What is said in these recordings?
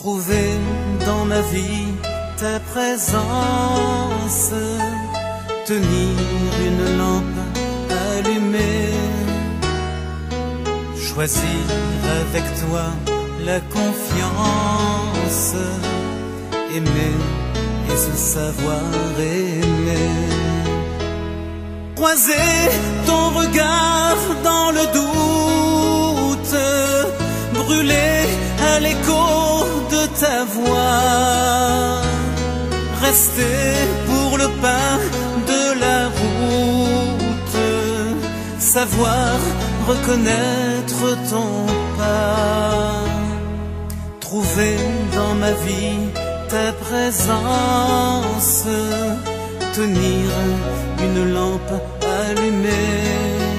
Trouver dans ma vie ta présence, tenir une lampe allumée, choisir avec toi la confiance, aimer et se savoir aimer. Croiser ton regard dans le doute, brûler à l'écho de ta voix, rester pour le pas de la route, savoir reconnaître ton pas. Trouver dans ma vie ta présence, tenir une lampe allumée,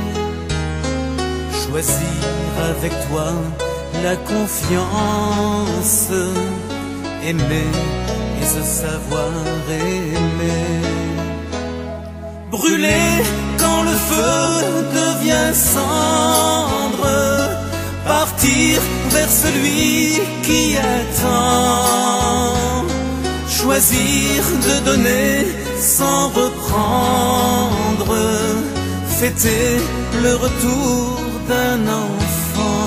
choisir avec toi la confiance, aimer et se savoir aimer. Brûler quand le feu devient cendre, partir vers celui qui attend, choisir de donner sans reprendre, fêter le retour d'un enfant.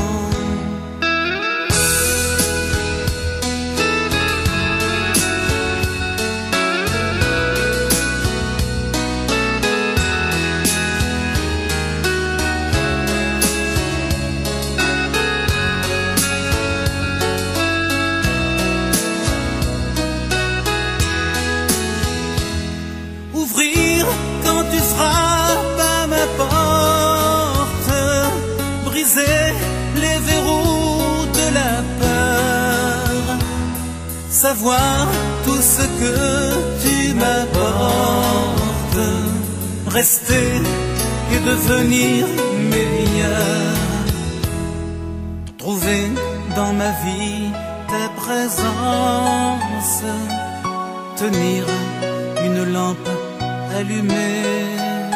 Ouvrir quand tu frappes à ma porte, briser les verrous de la peur, savoir tout ce que tu m'apportes, rester et devenir meilleur. Trouver dans ma vie ta présence, tenir une lampe allumée,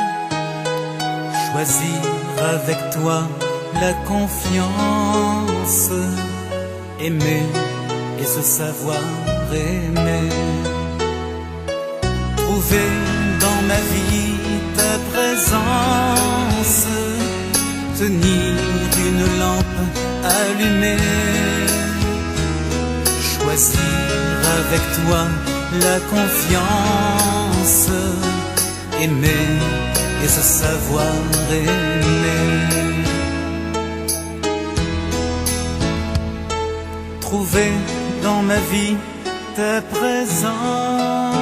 choisir avec toi la confiance, aimer et se savoir aimer. Trouver dans ma vie ta présence, tenir une lampe allumée, choisir avec toi la confiance, aimer et se savoir aimer. Trouver dans ma vie ta présence.